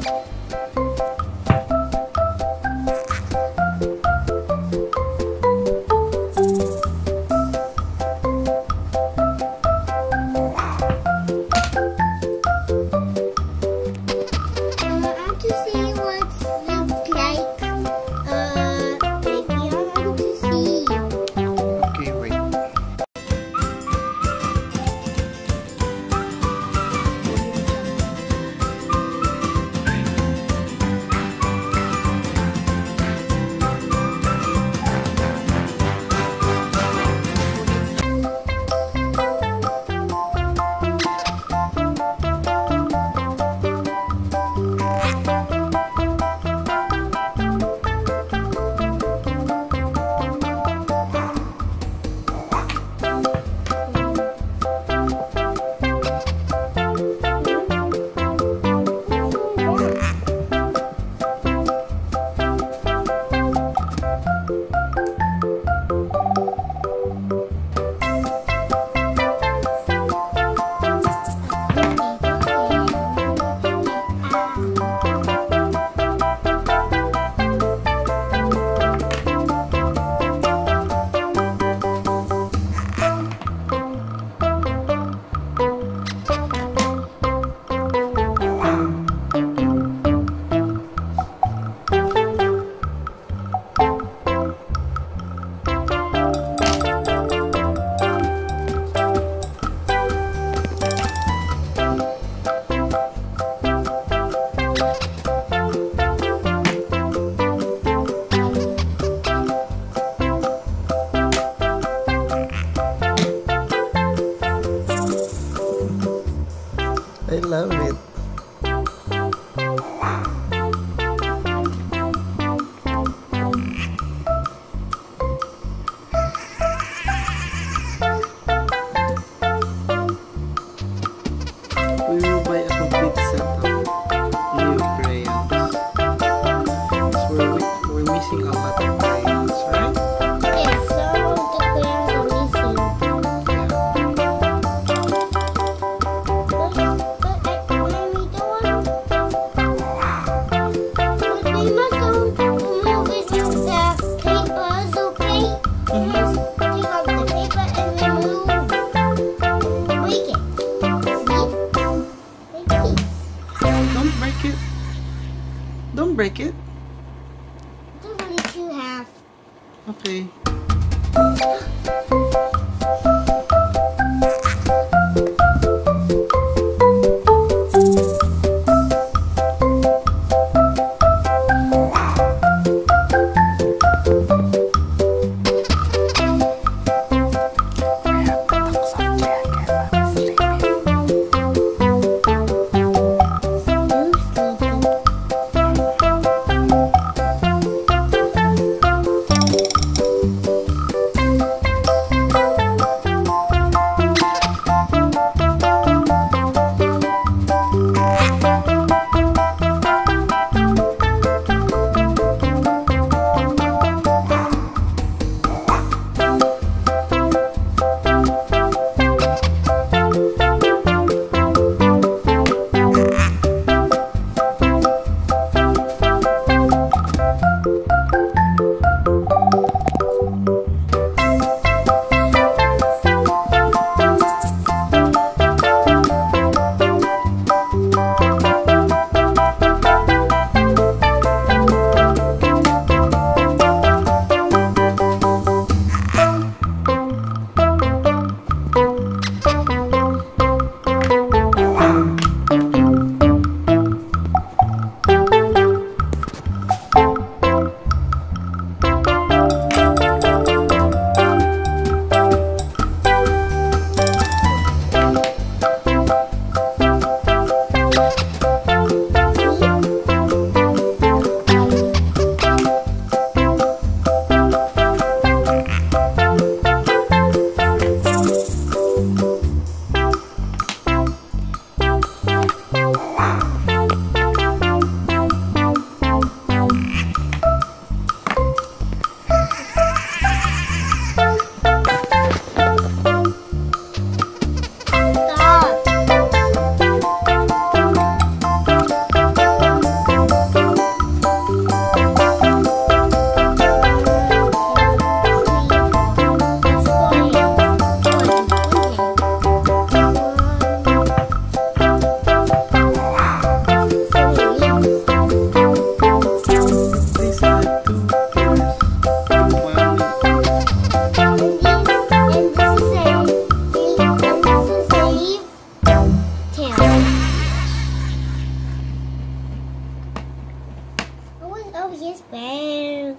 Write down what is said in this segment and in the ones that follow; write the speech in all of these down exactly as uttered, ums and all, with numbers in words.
I love it. We will buy a complete set of new crayons. So we're, we're missing a lot of crayons, right? Yes, some of the crayons are missing. Yeah. But, but I, Mommy, the one. But we must don't remove it from the papers, okay? We must take off the paper and remove. Break it. See? Like this. Don't break it. Don't break it. Totally two half. Okay. You sleeping. Yes, bear.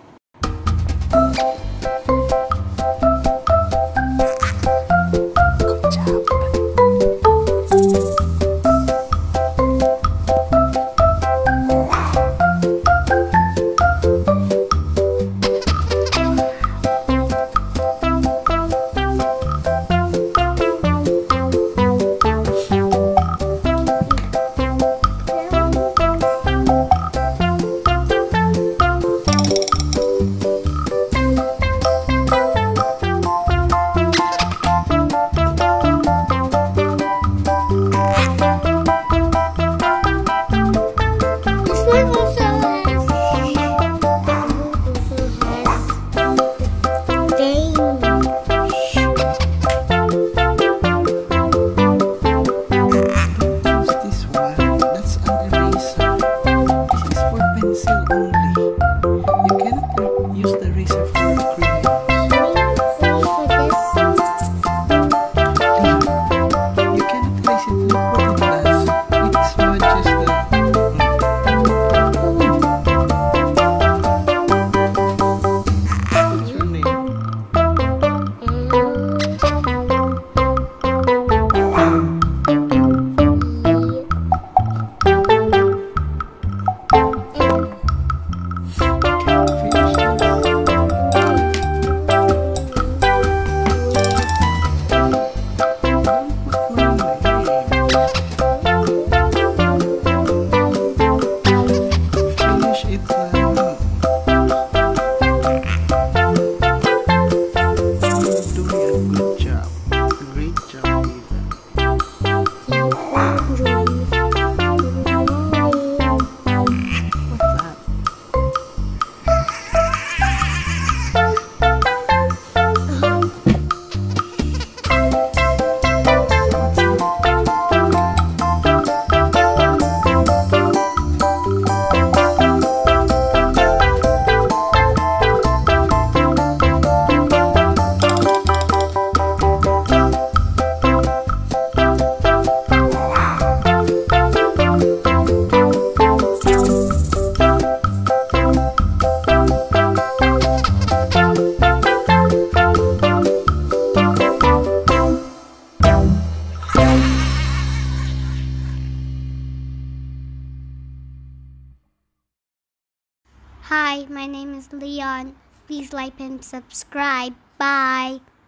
Good job. This one also has. Also has veins. Use this one. That's an eraser. This is for pencil only. You cannot re- use the eraser for crayons. For this. You cannot erase it. Look what it does. It smudges the. What's your name? Finish this. Don't put one in my hand. Finish it now. You're doing a good job. Great job, Eva. What's that? What's that? Hi, my name is Leon. Please like and subscribe. Bye.